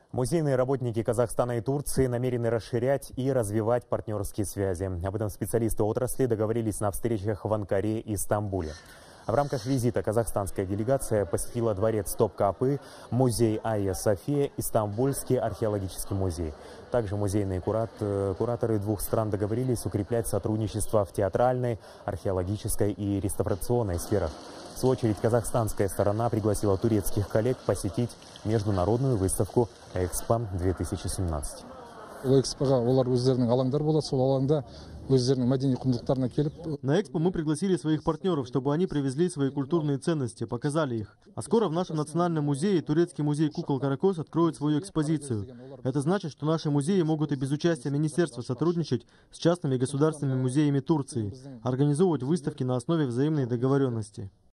Музейные работники Казахстана и Турции намерены расширять и развивать партнерские связи. Об этом специалисты отрасли договорились на встречах в Анкаре и Стамбуле. В рамках визита казахстанская делегация посетила дворец Топкапы, музей Айя София и Стамбульский археологический музей. Также музейные кураторы двух стран договорились укреплять сотрудничество в театральной, археологической и реставрационной сферах. В свою очередь, казахстанская сторона пригласила турецких коллег посетить международную выставку «Экспо-2017». На Экспо мы пригласили своих партнеров, чтобы они привезли свои культурные ценности, показали их. А скоро в нашем национальном музее турецкий музей кукол Каракос откроет свою экспозицию. Это значит, что наши музеи могут и без участия министерства сотрудничать с частными государственными музеями Турции, организовывать выставки на основе взаимной договоренности.